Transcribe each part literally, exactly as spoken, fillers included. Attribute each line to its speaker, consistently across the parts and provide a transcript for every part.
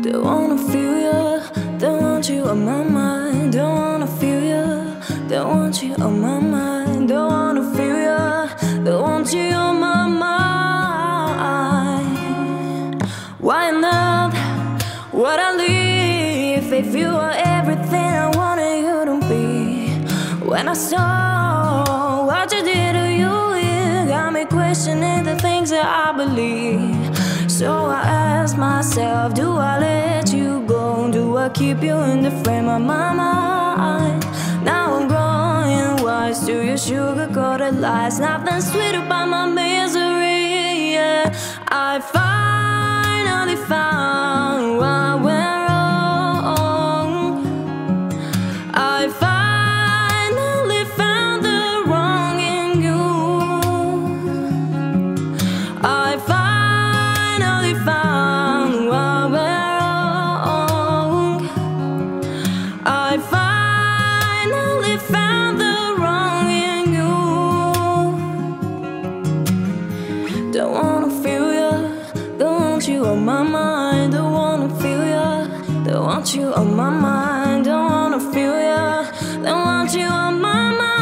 Speaker 1: Don't wanna feel you, don't want you on my mind. Don't wanna feel you, don't want you on my mind. Don't wanna feel you, don't want you on my mind. Why not? Would I leave if you were everything I wanted you to be? When I saw what you did to you, it got me questioning the things that I believe. So I asked myself, do I let you go? Do I keep you in the frame of my mind? Now I'm growing wise to your sugar-coated lies. Nothing sweet about my misery, yeah. I finally found what went wrong. I finally found the wrong in you. I finally found what went wrong. I finally found the wrong in you. Don't wanna feel you, don't want you on my mind. Don't wanna feel you, don't want you on my mind. Don't wanna feel you, don't want you on my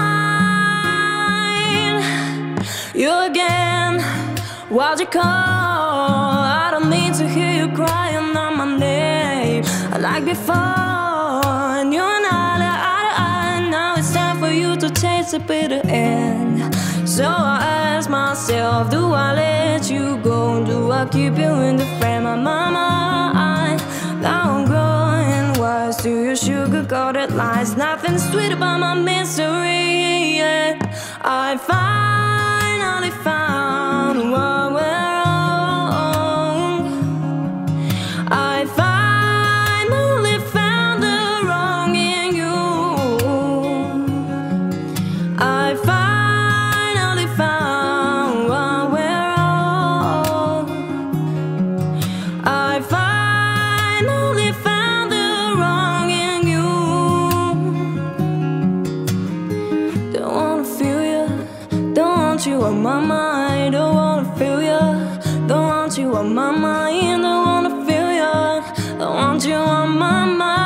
Speaker 1: mind. You again, why'd you call? I don't need to hear you crying on my name. Like before, and you and I are eye to eye. Now it's time for you to taste the bitter end. So I ask myself, do I let you go? Do I keep you in the frame of my mind? Now I'm growing wise to your sugar-coated lies. Nothing sweet about my misery, yeah. I finally found what went wrong. I finally found the wrong in you. I finally found what went wrong. I finally found the wrong in you. Don't wanna feel you, don't want you on my mind. Don't wanna feel you, don't want you on my mind. Don't wanna feel you, don't want you on my mind.